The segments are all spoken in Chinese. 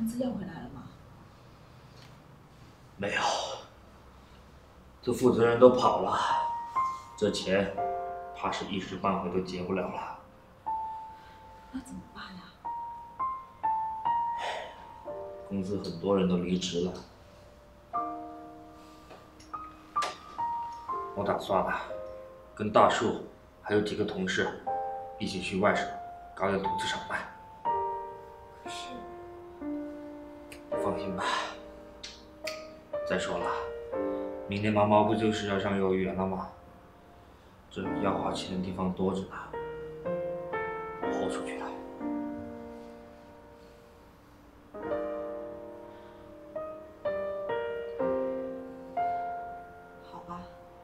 单子要回来了吗？ 没有，这负责人都跑了，这钱怕是一时半会都结不了了。 那怎么办呀？ 公司很多人都离职了，我打算跟大树还有几个同事一起去外省搞点土特产卖。 可是， 放心吧。再说了，明年毛毛不就是要上幼儿园了吗？这要花钱的地方多着呢，我豁出去了。 好吧，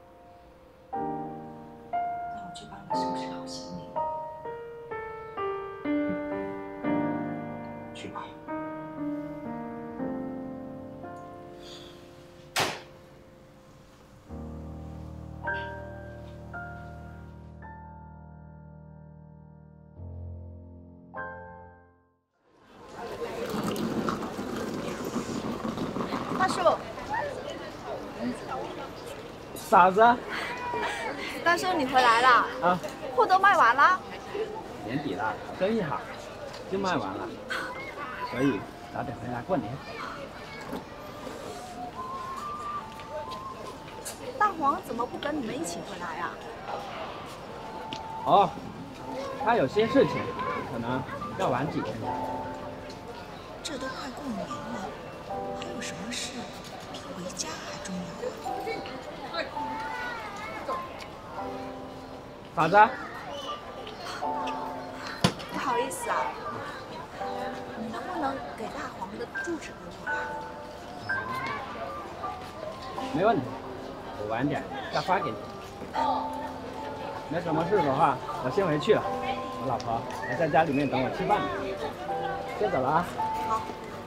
那我去帮你收拾好行李。 去吧。 大叔， 嫂子， 大叔你回来了啊， 货都卖完了。 年底了，生意好，就卖完了，所以早点回来过年。 大黄怎么不跟你们一起回来呀？ 哦，他有些事情，可能要晚几天。 这都快过年了，还有什么事比回家还重要啊？ 嫂子， 不好意思啊，你能不能给大黄的住址给我啊？ 没问题，我晚点再发给你。没什么事的话，我先回去了。我老婆还在家里面等我吃饭呢。先走了啊。 好。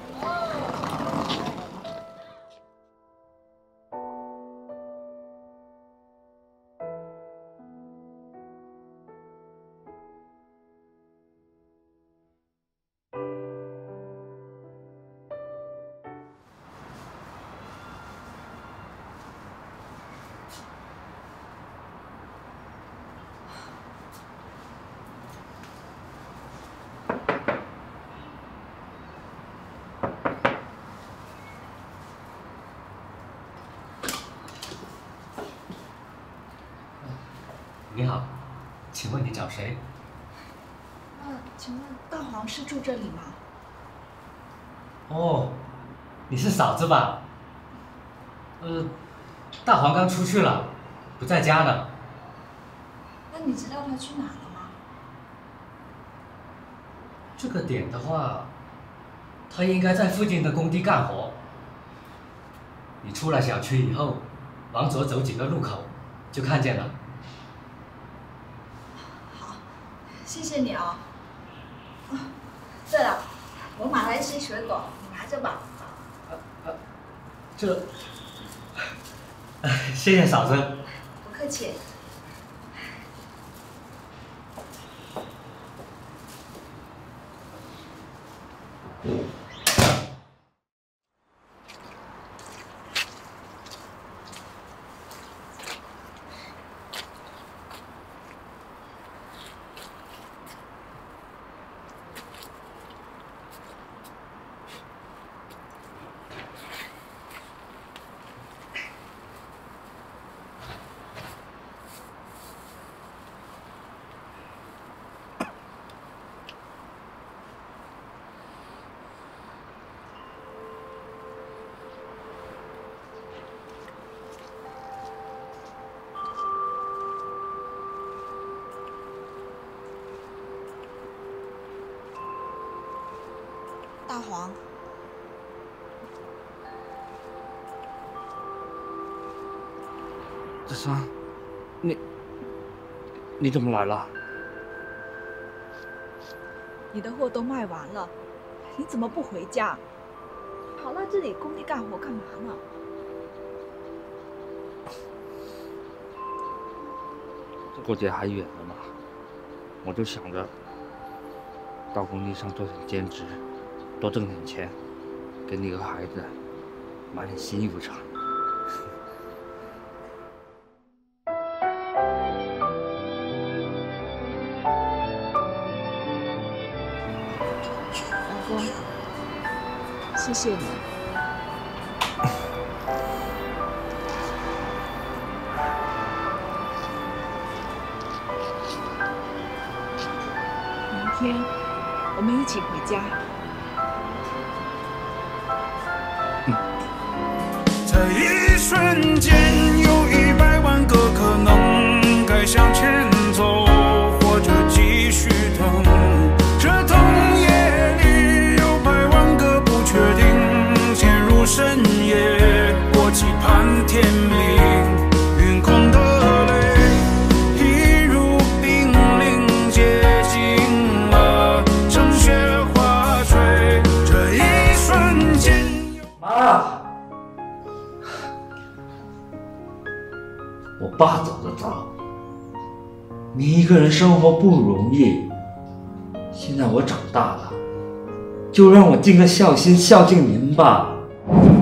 你好，请问你找谁？ 请问大黄是住这里吗？ 哦，你是嫂子吧？大黄刚出去了，不在家呢。 那你知道他去哪了吗？ 这个点的话，他应该在附近的工地干活。你出了小区以后，往左走几个路口，就看见了。 好，谢谢你啊。啊，对了，我买了一些水果，你拿着吧。 这，谢谢嫂子。 不客气。大黄， 子桑，你怎么来了？ 你的货都卖完了，你怎么不回家？跑到这里工地干活干嘛呢？ 过节还远了嘛，我就想着到工地上做点兼职，多挣点钱， 给你个孩子买点新衣服穿。 老公，谢谢你。明天我们一起回家。 在一瞬间，有100万个可能，该向前走，或者继续等。这冬夜里有100万个不确定，陷入深夜，我期盼天明，云空的泪一如冰凌，接近了成雪花坠。这一瞬间， 妈。我爸走得早，您一个人生活不容易。现在我长大了，就让我尽个孝心孝敬您吧。